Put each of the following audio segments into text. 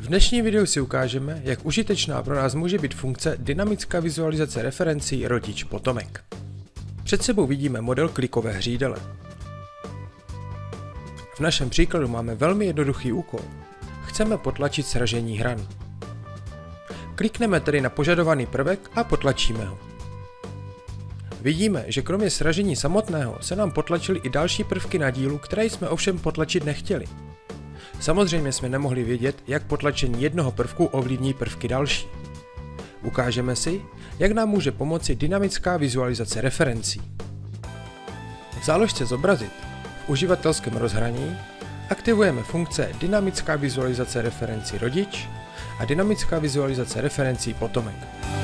V dnešním videu si ukážeme, jak užitečná pro nás může být funkce dynamická vizualizace referencí rodič-potomek. Před sebou vidíme model klikové hřídele. V našem příkladu máme velmi jednoduchý úkol. Chceme potlačit sražení hran. Klikneme tedy na požadovaný prvek a potlačíme ho. Vidíme, že kromě sražení samotného se nám potlačily i další prvky na dílu, které jsme ovšem potlačit nechtěli. Samozřejmě jsme nemohli vědět, jak potlačení jednoho prvku ovlivní prvky další. Ukážeme si, jak nám může pomoci dynamická vizualizace referencí. V záložce Zobrazit v uživatelském rozhraní aktivujeme funkce dynamická vizualizace referencí rodič a dynamická vizualizace referencí potomek.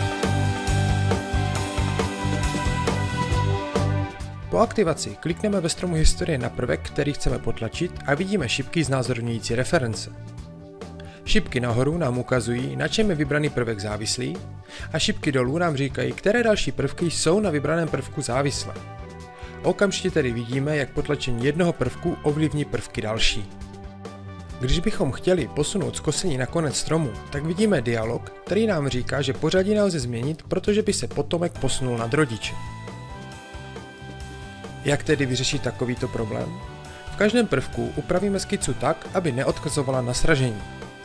Po aktivaci klikneme ve stromu historie na prvek, který chceme potlačit a vidíme šipky znázorňující reference. Šipky nahoru nám ukazují, na čem je vybraný prvek závislý, a šipky dolů nám říkají, které další prvky jsou na vybraném prvku závislé. Okamžitě tedy vidíme, jak potlačení jednoho prvku ovlivní prvky další. Když bychom chtěli posunout skosení na konec stromu, tak vidíme dialog, který nám říká, že pořadí nelze změnit, protože by se potomek posunul nad rodiče. Jak tedy vyřešit takovýto problém? V každém prvku upravíme skicu tak, aby neodkazovala na sražení.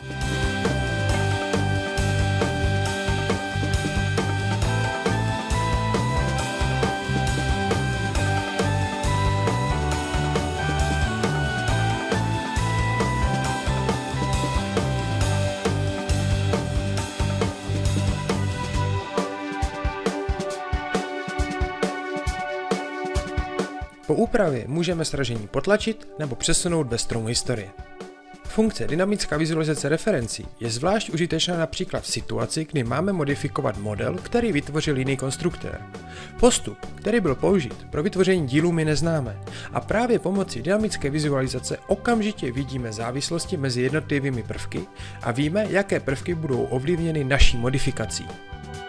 Po úpravě můžeme sražení potlačit nebo přesunout ve stromu historie. Funkce dynamická vizualizace referencí je zvlášť užitečná například v situaci, kdy máme modifikovat model, který vytvořil jiný konstruktér. Postup, který byl použit pro vytvoření dílu, my neznáme a právě pomocí dynamické vizualizace okamžitě vidíme závislosti mezi jednotlivými prvky a víme, jaké prvky budou ovlivněny naší modifikací.